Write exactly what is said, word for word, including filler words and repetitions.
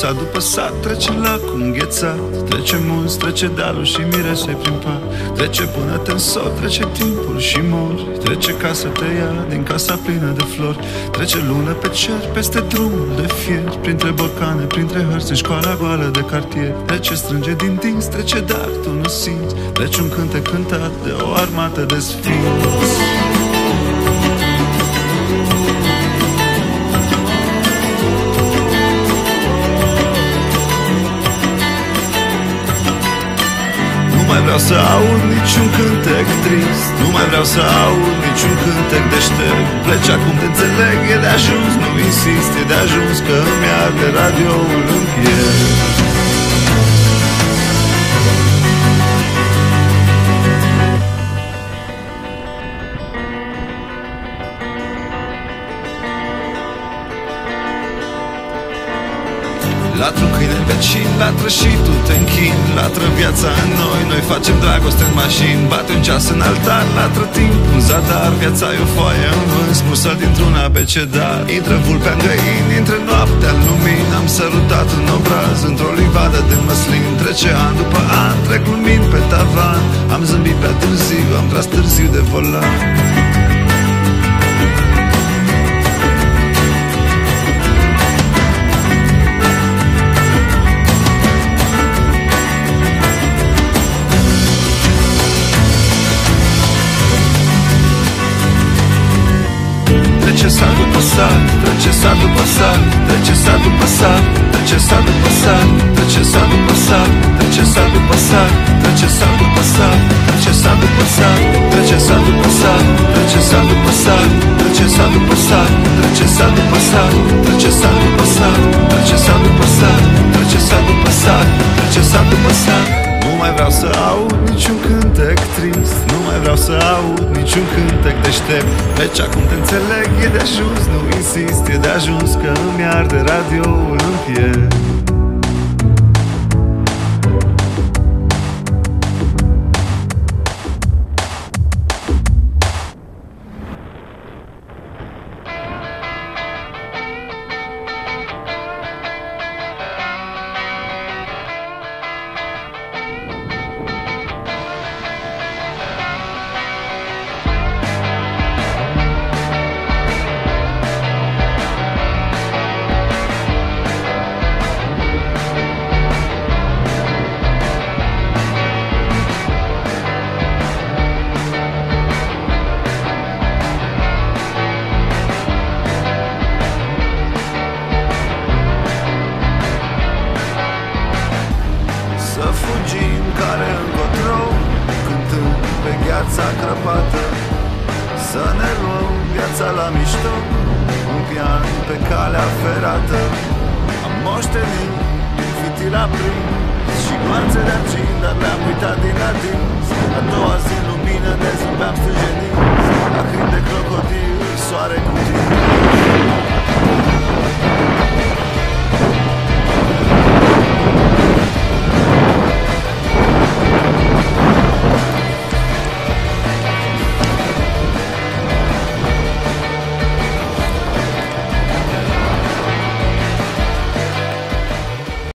sat după sat, trece lacul înghețat, trece munți, trece dealul și mirese prin pat. Trece până te însor, trece timpul și mori. Trece ca să te ia din casa plină de flori. Trece lună pe cer, peste drumul de fier, printre borcane, printre hărți, în școala goală de cartier. Trece, strânge din dinți, trece, dar tu nu simți. Trece un cântec cântat de o armată de sfinți. Nu mai vreau să aud niciun cântec trist, nu mai vreau să aud niciun cântec deștept. Pleci acum, te înțeleg, e de ajuns, nu insist, e de ajuns că îmi arde radioul în piept. Latră un câine vecin, latră și tu te închini. Latră viața în noi, noi facem dragoste în mașini. Bate un ceas în altar, latră timpul în zadar. Viața e o foaie în vânt, smursă dintr-un abecedar. Intră vulpea în găini, intră noaptea în lumini. Am sărutat în obraz, într-o livadă de măslin. Trece an după an, trec lumini pe tavan. Am zâmbit prea târziu, am tras târziu de volan. Trece sat după sat, trece sat după sat, trece sat după sat, trece sat după sat, trece sat după sat, trece sat după sat, trece sat după sat, trece sat după sat, trece sat după sat, trece sat după sat, trece sat după sat, trece sat după sat, trece sat după sat, trece sat după sat, trece sat după sat, trece sat după sat. Nu mai vreau să aud niciun cântec trist, nu mai vreau să aud niciun cântec deștept. Deci acum te înțeleg, e de ajuns, nu insist, e de ajuns că îmi arde radioul în piept. Să fugim care încotro, cântând pe gheața crăpată. Să ne luăm viața la mișto, un pian pe calea ferată. Am moștenit din fitil aprins și gloanțe de argint, dar le-am uitat din adins. A doua zi